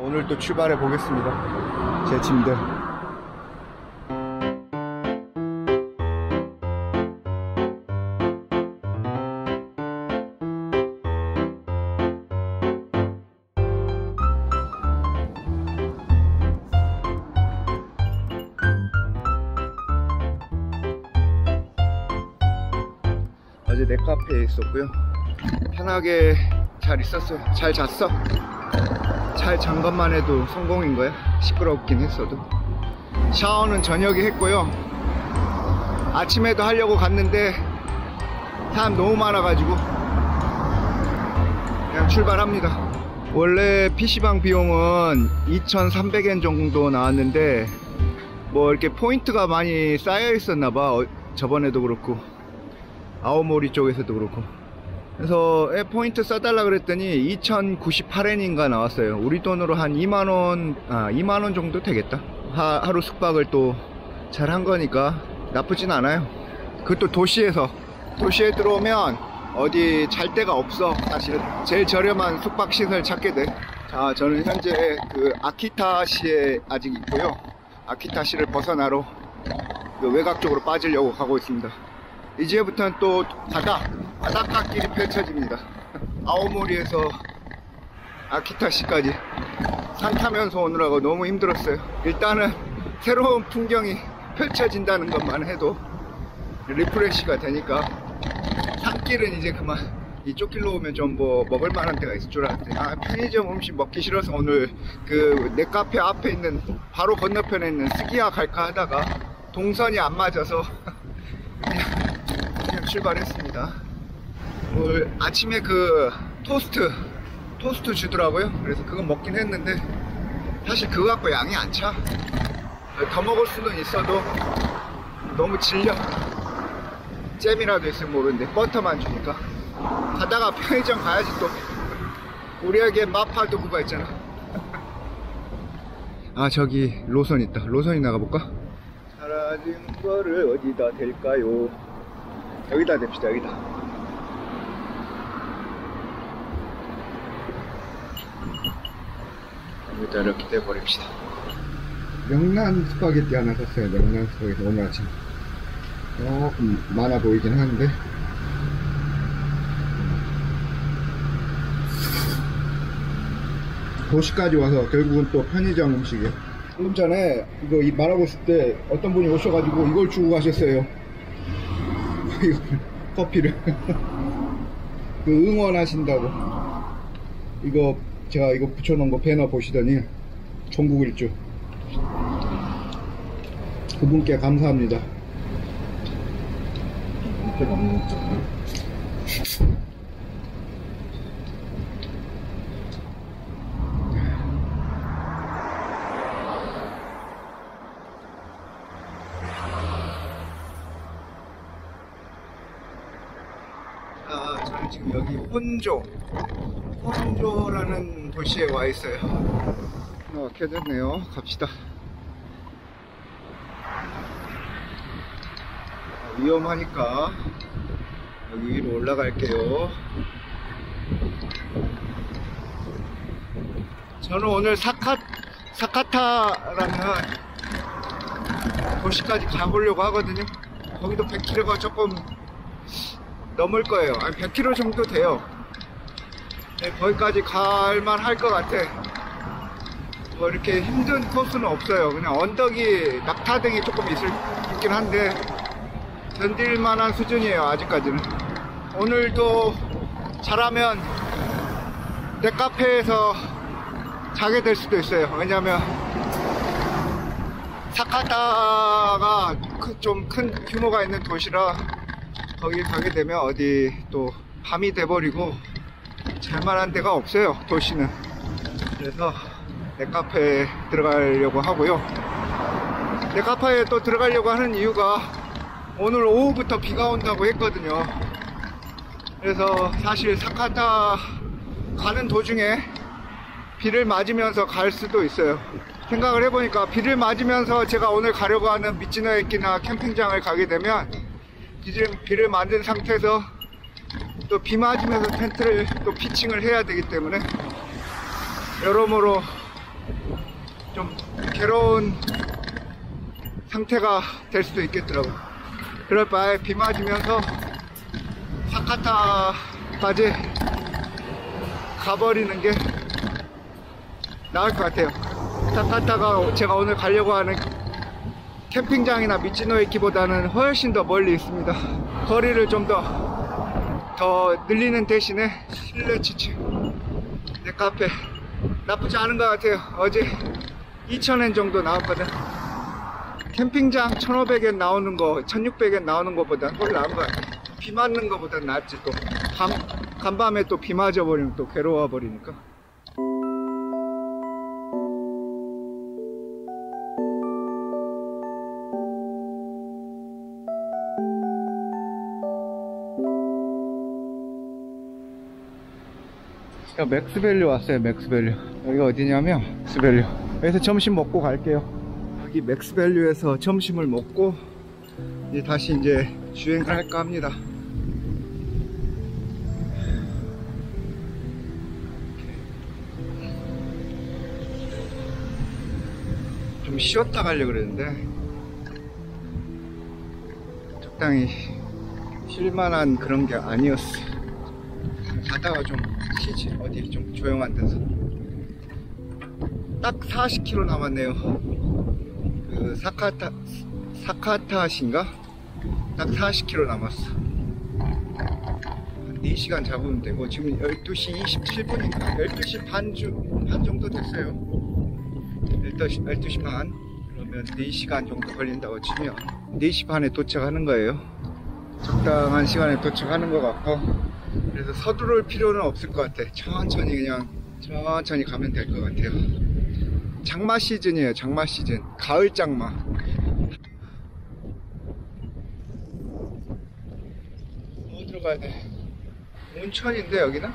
오늘 또 출발해 보겠습니다. 제 짐들. 어제 넷카페에 있었고요. 편하게 잘 있었어요. 잘 잤어. 잘 잔 것만 해도 성공인 거야. 시끄럽긴 했어도. 샤워는 저녁에 했고요. 아침에도 하려고 갔는데 사람 너무 많아가지고 그냥 출발합니다. 원래 PC방 비용은 2,300엔 정도 나왔는데 뭐 이렇게 포인트가 많이 쌓여 있었나봐. 저번에도 그렇고 아오모리 쪽에서도 그렇고. 그래서 포인트 써달라 그랬더니 2,098엔인가 나왔어요. 우리 돈으로 한 2만원 정도 되겠다. 하루 숙박을 또 잘 한 거니까 나쁘진 않아요. 그것도 도시에 들어오면 어디 잘 데가 없어. 사실 제일 저렴한 숙박시설 찾게 돼. 자, 저는 현재 그 아키타시에 아직 있고요. 아키타시를 벗어나러 그 외곽 쪽으로 빠지려고 가고 있습니다. 이제부터는 또 바닷가길이 펼쳐집니다. 아오모리에서 아키타시까지 산 타면서 오느라고 너무 힘들었어요. 일단은 새로운 풍경이 펼쳐진다는 것만 해도 리프레시가 되니까 산길은 이제 그만. 이쪽 길로 오면 좀 뭐 먹을 만한 데가 있을 줄 알았더니 편의점 음식 먹기 싫어서 오늘 그 넷카페 앞에 있는 바로 건너편에 있는 스기야 갈까 하다가 동선이 안 맞아서 그냥 출발했습니다. 오늘 아침에 그 토스트 주더라고요. 그래서 그거 먹긴 했는데 사실 그거 갖고 양이 안 차. 더 먹을 수는 있어도 너무 질려. 잼이라도 있으면 모르는데 버터만 주니까. 가다가 편의점 가야지 또. 우리에게 마파두부가 있잖아. 저기 로선 있다. 로선이 나가볼까? 사라진 거를 어디다 댈까요? 여기다 댑시다. 여기다. 여기다 이렇게 대버립시다. 명란 스파게티 하나 샀어요. 명란 스파게티 오늘 아침. 조금 많아 보이긴 하는데 도시까지 와서 결국은 또 편의점 음식이에요. 조금 전에 이거 말하고 있을 때 어떤 분이 오셔가지고 이걸 주고 가셨어요. 커피를. 그 응원하신다고. 이거 제가 이거 붙여놓은 거 배너 보시더니 전국 일주. 그분께 감사합니다. 저는 지금 여기 혼조라는 도시에 와 있어요. 켜졌네요. 갑시다. 위험하니까 여기 위로 올라갈게요. 저는 오늘 사카타라는 도시까지 가보려고 하거든요. 거기도 100km가 조금 넘을 거예요. 100km 정도 돼요. 네, 거기까지 갈만 할 것 같아. 뭐 이렇게 힘든 코스는 없어요. 그냥 언덕이 낙타등이 조금 있긴 한데 견딜만한 수준이에요. 아직까지는. 오늘도 잘하면 넷카페에서 자게 될 수도 있어요. 왜냐면 사카타가 좀 큰 규모가 있는 도시라 거기 가게 되면 어디 또 밤이 돼버리고 잘만한 데가 없어요. 도시는. 그래서 넷카페에 들어가려고 하고요. 넷카페에 또 들어가려고 하는 이유가 오늘 오후부터 비가 온다고 했거든요. 그래서 사실 사카타 가는 도중에 비를 맞으면서 갈 수도 있어요. 생각을 해보니까 비를 맞으면서 제가 오늘 가려고 하는 미치노에키나 캠핑장을 가게 되면 비를 맞은 상태에서 또 비 맞으면서 텐트를 또 피칭을 해야 되기 때문에 여러모로 좀 괴로운 상태가 될 수도 있겠더라고. 그럴 바에 비 맞으면서 사카타까지 가버리는 게 나을 것 같아요. 사카타가 제가 오늘 가려고 하는 캠핑장이나 미치노에키보다는 훨씬 더 멀리 있습니다. 거리를 좀 더 늘리는 대신에 실내 지침 카페 나쁘지 않은 것 같아요. 어제 2,000엔 정도 나왔거든. 캠핑장 1,500엔 나오는 거 1,600엔 나오는 것보다 훨씬 나은 것 같아. 비 맞는 것보다 낫지. 또 간밤에 또 비 맞아버리면 또 괴로워 버리니까. 맥스밸류 왔어요. 맥스밸류. 여기가 어디냐면 맥스밸류. 여기서 점심 먹고 갈게요. 여기 맥스밸류에서 점심을 먹고 이제 다시 이제 주행을 할까 합니다. 좀 쉬었다 가려고 그랬는데 적당히 쉴만한 그런 게 아니었어. 가다가 좀 쉬지. 어디 좀 조용한 데서. 딱 40km 남았네요. 그 사카타시인가? 딱 40km 남았어. 한 4시간 잡으면 되고 지금 12시 27분인가? 12시 반 정도 됐어요. 12시 반. 그러면 4시간 정도 걸린다고 치면 4시 반에 도착하는 거예요. 적당한 시간에 도착하는 것 같고, 그래서 서두를 필요는 없을 것 같아. 천천히 가면 될 것 같아요. 장마 시즌이에요. 장마 시즌. 가을 장마. 어디로 가야 돼? 온천인데 여기는?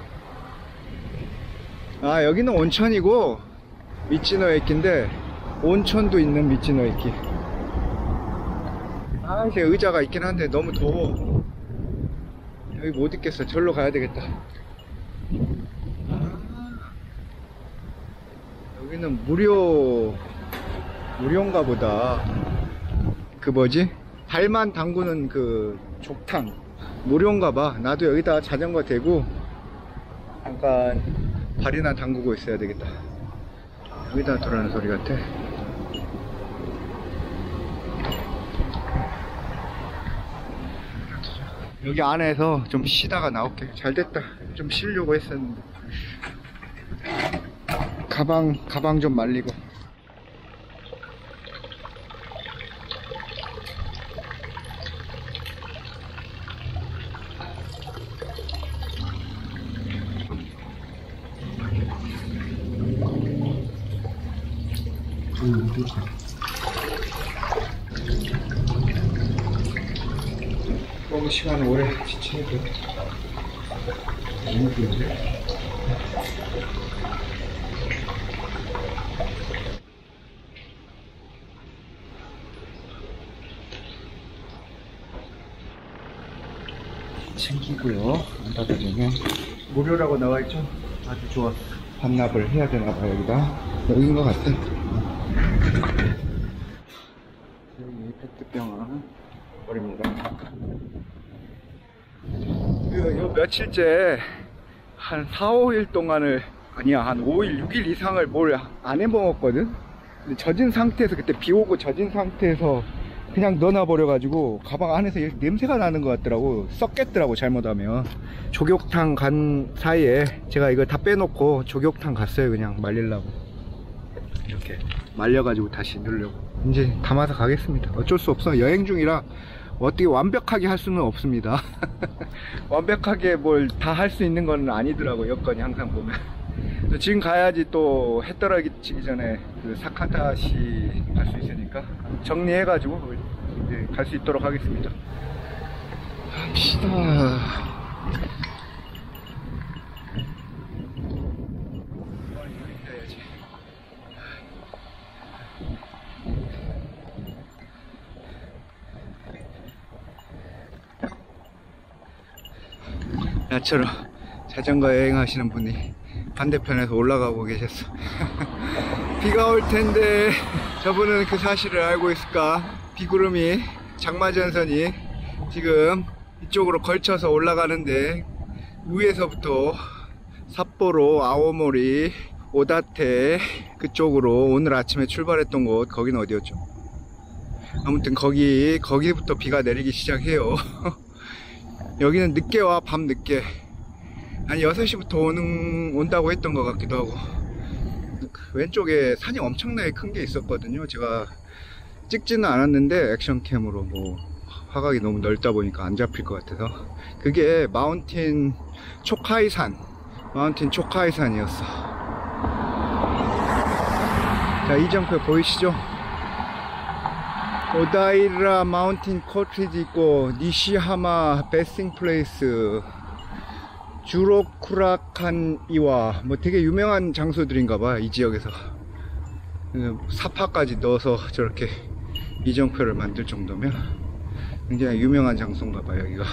아, 여기는 온천이고 미치노에키인데 온천도 있는 미치노에키. 아, 이제 의자가 있긴 한데 너무 더워. 여기 못 있겠어. 절로 가야 되겠다. 여기는 무료인가 보다. 그 뭐지? 발만 담그는 그 족탕 무료인가 봐. 나도 여기다 자전거 대고 잠깐 발이나 담그고 있어야 되겠다. 여기다 돌아가는 소리 같아. 여기 안에서 좀 쉬다가 나올게. 잘됐다. 좀 쉬려고 했었는데. 가방 좀 말리고. 너무 시간 오래 지치니까 너무 힘든데. 챙기고요. 안 닫아주면 무료라고 나와있죠? 아주 좋았어. 반납을 해야 되나봐. 여긴 것 같아. 여기 페트병은 버립니다. 요 며칠째 한 4, 5일 동안을, 아니야, 한 5일, 6일 이상을 뭘 안 해 먹었거든? 근데 젖은 상태에서, 그때 비 오고 젖은 상태에서 그냥 넣어놔버려가지고 가방 안에서 냄새가 나는 것 같더라고. 썩겠더라고, 잘못하면. 족욕탕 간 사이에 제가 이걸 다 빼놓고 족욕탕 갔어요. 그냥 말리려고. 이렇게 말려가지고 다시 넣으려고. 이제 담아서 가겠습니다. 어쩔 수 없어. 여행 중이라 어떻게 완벽하게 할 수는 없습니다. 완벽하게 뭘 다 할 수 있는 건 아니더라고, 여건이 항상 보면. 지금 가야지 또 해 떨어지기 전에 그 사카타시 갈 수 있으니까 정리해가지고 이제 갈 수 있도록 하겠습니다. 갑시다. 나처럼 자전거 여행하시는 분이 반대편에서 올라가고 계셨어. 비가 올 텐데 저분은 그 사실을 알고 있을까? 비구름이 장마전선이 지금 이쪽으로 걸쳐서 올라가는데 위에서부터 삿포로, 아오모리, 오다테 그쪽으로 오늘 아침에 출발했던 곳, 거기는 어디였죠? 아무튼 거기부터 비가 내리기 시작해요. 여기는 늦게 와, 밤 늦게. 한 6시부터 온다고 했던 것 같기도 하고. 왼쪽에 산이 엄청나게 큰 게 있었거든요. 제가 찍지는 않았는데 액션캠으로 뭐 화각이 너무 넓다 보니까 안 잡힐 것 같아서. 그게 마운틴 초카이산이었어. 자, 이정표 보이시죠? 오다이라 마운틴 코트리지 있고, 니시하마 베스팅 플레이스, 주로쿠라칸 이와, 뭐 되게 유명한 장소들인가봐, 이 지역에서. 사파까지 넣어서 저렇게 이정표를 만들 정도면 굉장히 유명한 장소인가봐, 여기가.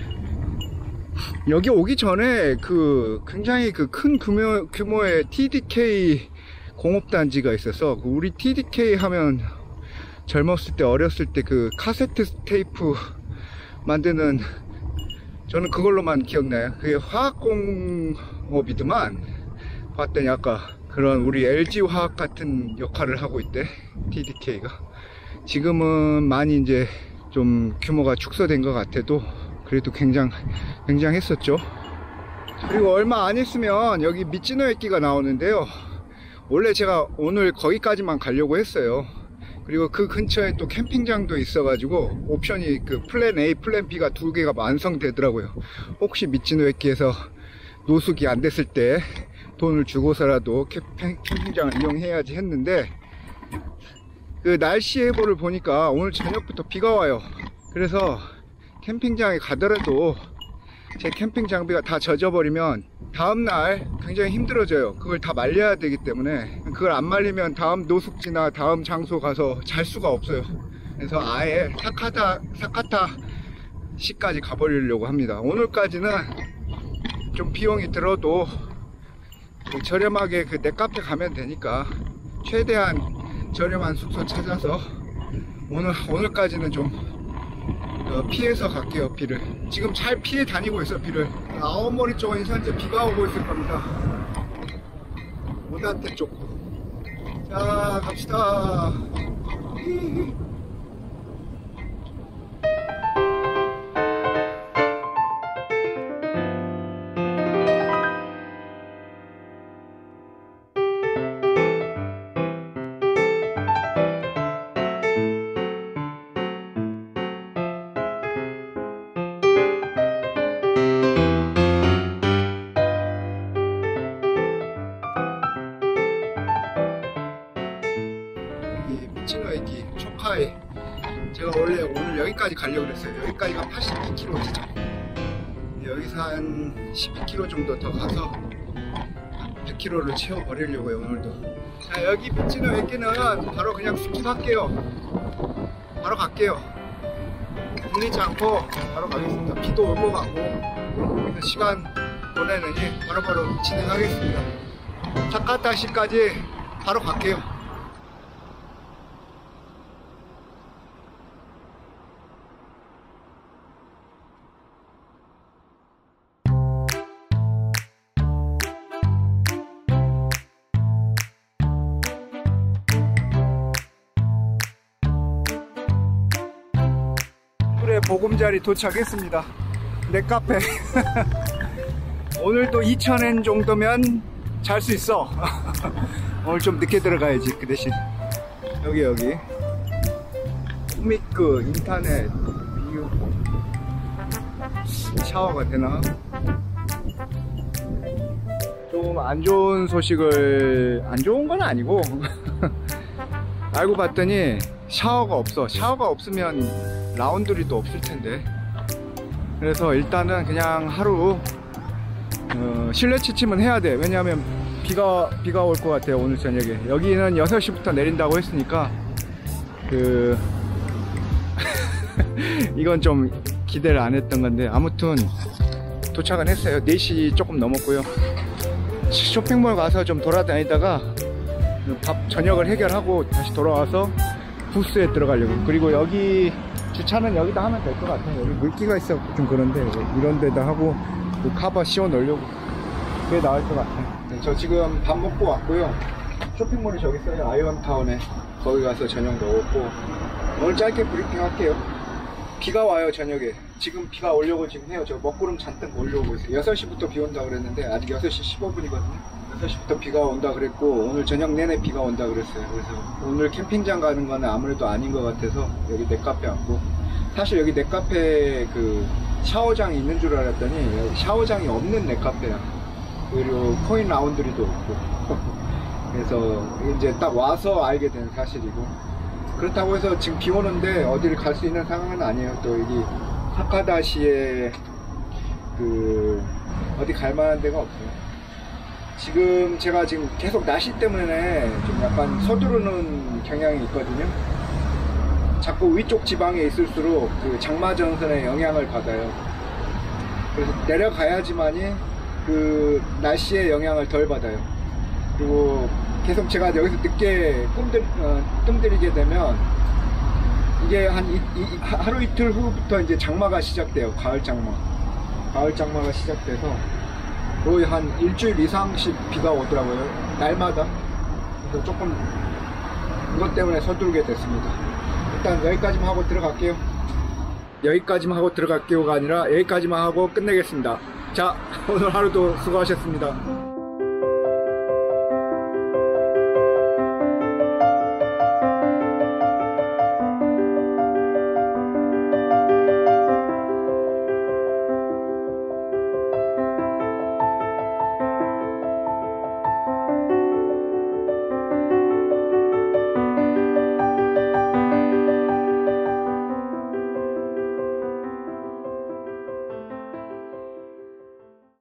여기 오기 전에 굉장히 큰 규모의 TDK 공업단지가 있어서, 우리 TDK 하면 젊었을 때, 어렸을 때 카세트 테이프 만드는, 저는 그걸로만 기억나요. 그게 화학공업이더만. 봤더니 아까 그런 우리 LG화학 같은 역할을 하고 있대, TDK가. 지금은 많이 이제 좀 규모가 축소된 것 같아도 그래도 굉장했었죠. 그리고 얼마 안 있으면 여기 미치노에끼가 나오는데요. 원래 제가 오늘 거기까지만 가려고 했어요. 그리고 그 근처에 또 캠핑장도 있어가지고 옵션이 플랜 A, 플랜 B가 2개가 완성되더라고요. 혹시 미치노에끼에서 노숙이 안 됐을 때 돈을 주고서라도 캠핑장을 이용해야지 했는데, 날씨 예보를 보니까 오늘 저녁부터 비가 와요. 그래서 캠핑장에 가더라도 제 캠핑 장비가 다 젖어버리면 다음날 굉장히 힘들어져요. 그걸 다 말려야 되기 때문에, 그걸 안 말리면 다음 노숙지나 다음 장소 가서 잘 수가 없어요. 그래서 아예 사카타시까지 가버리려고 합니다. 오늘까지는 좀 비용이 들어도 저렴하게 넷카페 가면 되니까 최대한 저렴한 숙소 찾아서 오늘까지는 좀 피해서 갈게요. 비를 지금 잘 피해 다니고 있어. 비를 아오모리 쪽은 현재 비가 오고 있을 겁니다. 오다테 쪽. 자, 갑시다. 미치노에끼 초카이, 제가 원래 오늘 여기까지 가려고 그랬어요. 여기까지가 82km죠. 여기서 한 12km 정도 더 가서 100km를 채워버리려고요, 오늘도. 자, 여기 미치노에끼는 바로 그냥 스킵할게요. 바로 갈게요. 들리지 않고 바로 가겠습니다. 비도 올 것 같고, 그래서 시간 보내느니 바로바로 진행하겠습니다. 사카타시까지 바로 갈게요. 보금자리 도착했습니다. 넷카페. 오늘도 2,000엔 정도면 잘 수 있어. 오늘 좀 늦게 들어가야지. 그 대신 여기 코미크, 인터넷, 비유, 샤워가 되나? 좀 안 좋은 소식을, 안 좋은 건 아니고 알고 봤더니 샤워가 없어. 샤워가 없으면 라운드리도 없을 텐데. 그래서 일단은 그냥 하루 실내 취침은 해야 돼. 왜냐하면 비가 올 것 같아요, 오늘 저녁에. 여기는 6시부터 내린다고 했으니까 이건 좀 기대를 안 했던 건데, 아무튼 도착은 했어요. 4시 조금 넘었고요. 쇼핑몰 가서 좀 돌아다니다가 저녁을 해결하고 다시 돌아와서 부스에 들어가려고. 그리고 여기 주차는 여기다 하면 될 것 같아요. 여기 물기가 있어 좀 그런데 이런 데다 하고 그 카바 씌워 넣으려고. 그게 나을 것 같아요. 네, 저 지금 밥 먹고 왔고요. 쇼핑몰이 저기 있어요. 아이언타운에. 거기 가서 저녁 먹었고, 오늘 짧게 브리핑 할게요. 비가 와요 저녁에. 지금 비가 오려고 지금 해요. 저 먹구름 잔뜩 올려오고 있어요. 6시부터 비 온다 그랬는데 아직 6시 15분이거든요 6시부터 비가 온다 그랬고, 오늘 저녁 내내 비가 온다 그랬어요. 그래서 오늘 캠핑장 가는 거는 아무래도 아닌 것 같아서 여기 넷카페 왔고, 사실 여기 넷카페 그 샤워장이 있는 줄 알았더니 샤워장이 없는 넷카페야. 그리고 코인 라운드리도 없고 그래서 이제 딱 와서 알게 된 사실이고, 그렇다고 해서 지금 비 오는데 어디를 갈 수 있는 상황은 아니에요. 또 여기 하카다시에 그 어디 갈 만한 데가 없어요. 지금 제가 지금 계속 날씨 때문에 좀 약간 서두르는 경향이 있거든요. 자꾸 위쪽 지방에 있을수록 그 장마전선의 영향을 받아요. 그래서 내려가야지만이 그 날씨의 영향을 덜 받아요. 그리고 계속 제가 여기서 늦게 뜸들이게 되면 이게 한 하루 이틀 후부터 이제 장마가 시작돼요. 가을 장마가 시작돼서 거의 한 일주일 이상씩 비가 오더라고요. 날마다. 그래서 조금 이것 때문에 서두르게 됐습니다. 일단 여기까지만 하고 들어갈게요. 여기까지만 하고 들어갈게요가 아니라 여기까지만 하고 끝내겠습니다. 자, 오늘 하루도 수고하셨습니다.